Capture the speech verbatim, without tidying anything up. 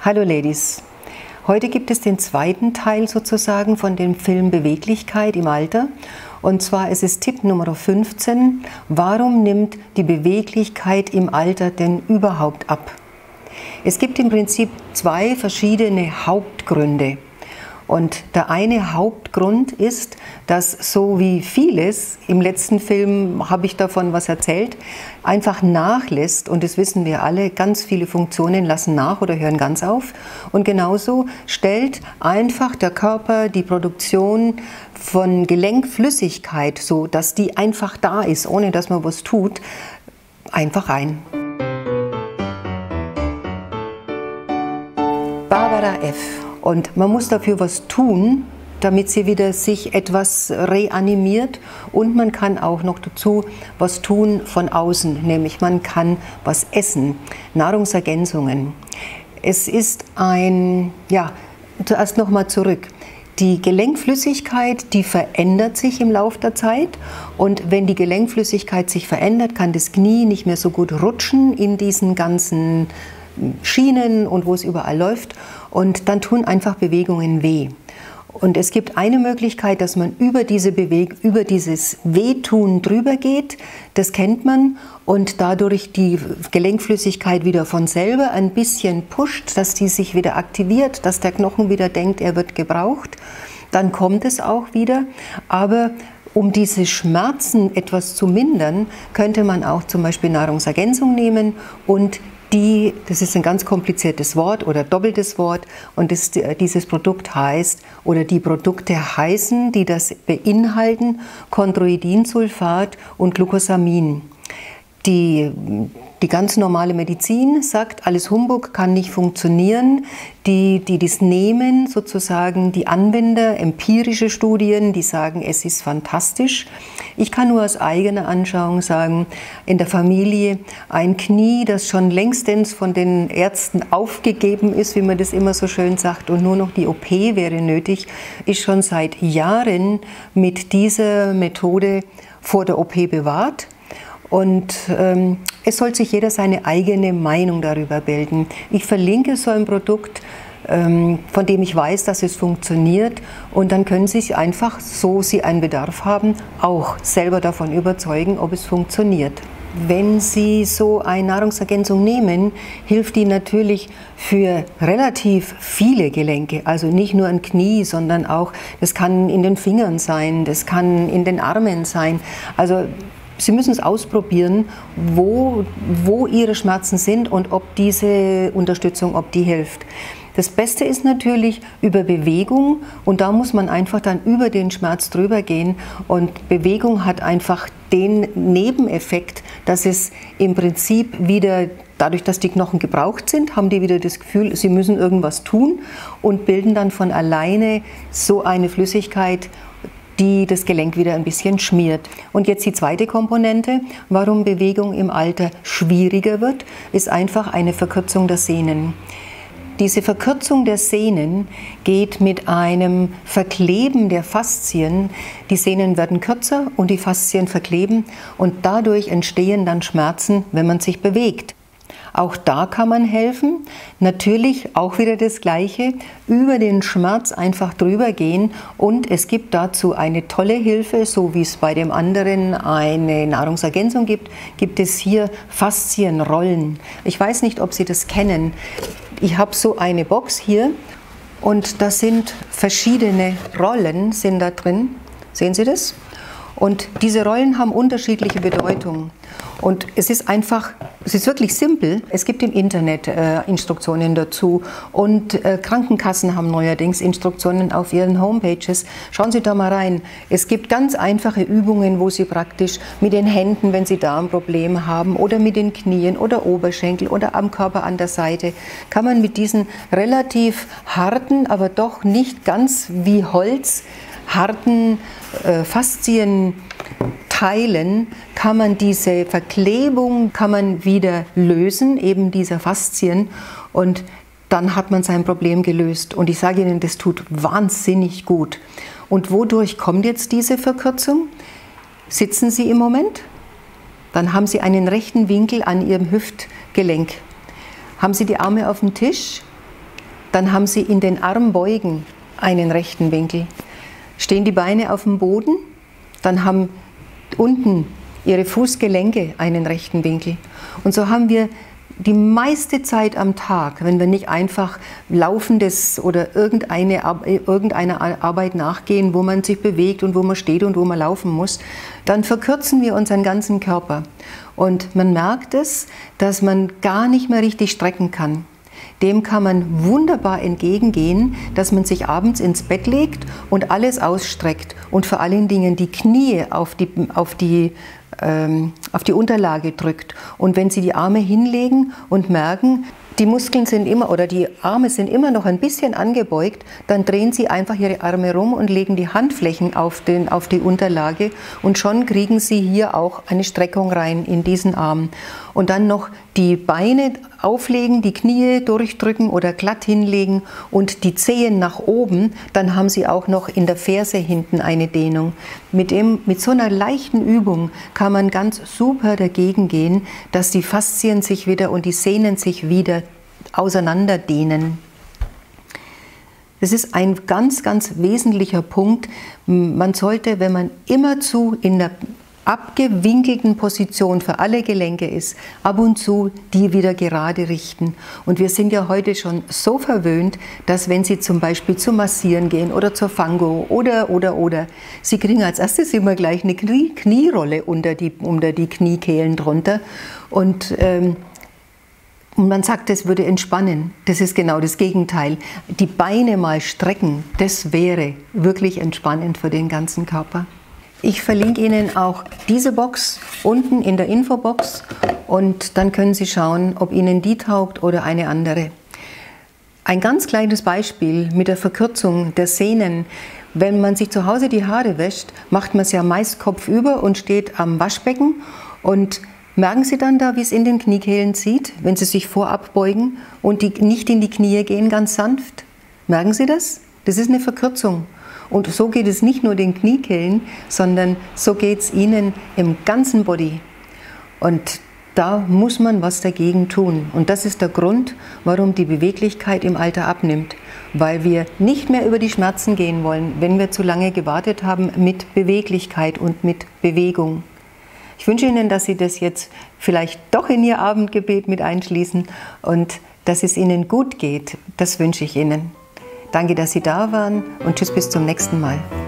Hallo Ladies, heute gibt es den zweiten Teil sozusagen von dem Film Beweglichkeit im Alter. Und zwar ist es Tipp Nummer fünfzehn, warum nimmt die Beweglichkeit im Alter denn überhaupt ab? Es gibt im Prinzip zwei verschiedene Hauptgründe. Und der eine Hauptgrund ist, dass so wie vieles, im letzten Film habe ich davon was erzählt, einfach nachlässt, und das wissen wir alle, ganz viele Funktionen lassen nach oder hören ganz auf. Und genauso stellt einfach der Körper die Produktion von Gelenkflüssigkeit, so dass die einfach da ist, ohne dass man was tut, einfach ein. Barbara F. Und man muss dafür was tun, damit sie wieder sich etwas reanimiert, und man kann auch noch dazu was tun von außen, nämlich man kann was essen, Nahrungsergänzungen. Es ist ein, ja, zuerst nochmal zurück. Die Gelenkflüssigkeit, die verändert sich im Laufe der Zeit, und wenn die Gelenkflüssigkeit sich verändert, kann das Knie nicht mehr so gut rutschen in diesen ganzen Schienen und wo es überall läuft, und dann tun einfach Bewegungen weh. Und es gibt eine Möglichkeit, dass man über, diese Beweg über dieses Wehtun drüber geht, das kennt man, und dadurch die Gelenkflüssigkeit wieder von selber ein bisschen pusht, dass die sich wieder aktiviert, dass der Knochen wieder denkt, er wird gebraucht. Dann kommt es auch wieder, aber um diese Schmerzen etwas zu mindern, könnte man auch zum Beispiel Nahrungsergänzung nehmen, und die, das ist ein ganz kompliziertes Wort oder doppeltes Wort, und das, dieses Produkt heißt, oder die Produkte heißen, die das beinhalten, Chondroitinsulfat und Glucosamin. Die, die ganz normale Medizin sagt, alles Humbug, kann nicht funktionieren. Die, die das nehmen, sozusagen die Anwender, empirische Studien, die sagen, es ist fantastisch. Ich kann nur aus eigener Anschauung sagen, in der Familie ein Knie, das schon längstens von den Ärzten aufgegeben ist, wie man das immer so schön sagt, und nur noch die O P wäre nötig, ist schon seit Jahren mit dieser Methode vor der O P bewahrt. Und ähm, es soll sich jeder seine eigene Meinung darüber bilden. Ich verlinke so ein Produkt, ähm, von dem ich weiß, dass es funktioniert, und dann können Sie sich einfach, so Sie einen Bedarf haben, auch selber davon überzeugen, ob es funktioniert. Wenn Sie so eine Nahrungsergänzung nehmen, hilft die natürlich für relativ viele Gelenke, also nicht nur ein Knie, sondern auch, das kann in den Fingern sein, das kann in den Armen sein, also Sie müssen es ausprobieren, wo, wo Ihre Schmerzen sind und ob diese Unterstützung, ob die hilft. Das Beste ist natürlich über Bewegung, und da muss man einfach dann über den Schmerz drüber gehen, und Bewegung hat einfach den Nebeneffekt, dass es im Prinzip wieder, dadurch, dass die Knochen gebraucht sind, haben die wieder das Gefühl, sie müssen irgendwas tun und bilden dann von alleine so eine Flüssigkeit, die das Gelenk wieder ein bisschen schmiert. Und jetzt die zweite Komponente, warum Bewegung im Alter schwieriger wird, ist einfach eine Verkürzung der Sehnen. Diese Verkürzung der Sehnen geht mit einem Verkleben der Faszien. Die Sehnen werden kürzer und die Faszien verkleben, und dadurch entstehen dann Schmerzen, wenn man sich bewegt. Auch da kann man helfen. Natürlich auch wieder das Gleiche, über den Schmerz einfach drüber gehen, und es gibt dazu eine tolle Hilfe, so wie es bei dem anderen eine Nahrungsergänzung gibt, gibt es hier Faszienrollen. Ich weiß nicht, ob Sie das kennen. Ich habe so eine Box hier, und da sind verschiedene Rollen sind da drin. Sehen Sie das? Und diese Rollen haben unterschiedliche Bedeutung. Und es ist einfach, es ist wirklich simpel. Es gibt im Internet äh, Instruktionen dazu, und äh, Krankenkassen haben neuerdings Instruktionen auf ihren Homepages. Schauen Sie da mal rein. Es gibt ganz einfache Übungen, wo Sie praktisch mit den Händen, wenn Sie Darmprobleme haben, oder mit den Knien oder Oberschenkel oder am Körper an der Seite, kann man mit diesen relativ harten, aber doch nicht ganz wie Holz, harten äh, Faszien Teilen, kann man diese Verklebung kann man wieder lösen, eben dieser Faszien, und dann hat man sein Problem gelöst. Und ich sage Ihnen, das tut wahnsinnig gut. Und wodurch kommt jetzt diese Verkürzung? Sitzen Sie im Moment? Dann haben Sie einen rechten Winkel an Ihrem Hüftgelenk. Haben Sie die Arme auf dem Tisch? Dann haben Sie in den Armbeugen einen rechten Winkel. Stehen die Beine auf dem Boden, dann haben unten Ihre Fußgelenke einen rechten Winkel. Und so haben wir die meiste Zeit am Tag, wenn wir nicht einfach laufendes oder irgendeine, irgendeiner Arbeit nachgehen, wo man sich bewegt und wo man steht und wo man laufen muss, dann verkürzen wir unseren ganzen Körper. Und man merkt es, dass man gar nicht mehr richtig strecken kann. Dem kann man wunderbar entgegengehen, dass man sich abends ins Bett legt und alles ausstreckt und vor allen Dingen die Knie auf die, auf die, ähm, auf die Unterlage drückt. Und wenn Sie die Arme hinlegen und merken, die Muskeln sind immer oder die Arme sind immer noch ein bisschen angebeugt, dann drehen Sie einfach Ihre Arme rum und legen die Handflächen auf, den, auf die Unterlage und schon kriegen Sie hier auch eine Streckung rein in diesen Arm. Und dann noch die Beine auflegen, die Knie durchdrücken oder glatt hinlegen und die Zehen nach oben, dann haben Sie auch noch in der Ferse hinten eine Dehnung. Mit, dem, mit so einer leichten Übung kann man ganz super dagegen gehen, dass die Faszien sich wieder und die Sehnen sich wieder auseinanderdehnen. Das ist ein ganz, ganz wesentlicher Punkt. Man sollte, wenn man immerzu in der abgewinkelten Position für alle Gelenke ist, ab und zu die wieder gerade richten. Und wir sind ja heute schon so verwöhnt, dass wenn Sie zum Beispiel zum Massieren gehen oder zur Fango oder, oder, oder, Sie kriegen als erstes immer gleich eine Knie Knierolle unter die, unter die Kniekehlen drunter und ähm, Und man sagt, das würde entspannen. Das ist genau das Gegenteil. Die Beine mal strecken, das wäre wirklich entspannend für den ganzen Körper. Ich verlinke Ihnen auch diese Box unten in der Infobox und dann können Sie schauen, ob Ihnen die taugt oder eine andere. Ein ganz kleines Beispiel mit der Verkürzung der Sehnen. Wenn man sich zu Hause die Haare wäscht, macht man es ja meist kopfüber und steht am Waschbecken. Und merken Sie dann da, wie es in den Kniekehlen zieht, wenn Sie sich vorab beugen und die nicht in die Knie gehen, ganz sanft? Merken Sie das? Das ist eine Verkürzung. Und so geht es nicht nur den Kniekehlen, sondern so geht es Ihnen im ganzen Body. Und da muss man was dagegen tun. Und das ist der Grund, warum die Beweglichkeit im Alter abnimmt. Weil wir nicht mehr über die Schmerzen gehen wollen, wenn wir zu lange gewartet haben mit Beweglichkeit und mit Bewegung. Ich wünsche Ihnen, dass Sie das jetzt vielleicht doch in Ihr Abendgebet mit einschließen und dass es Ihnen gut geht. Das wünsche ich Ihnen. Danke, dass Sie da waren und tschüss bis zum nächsten Mal.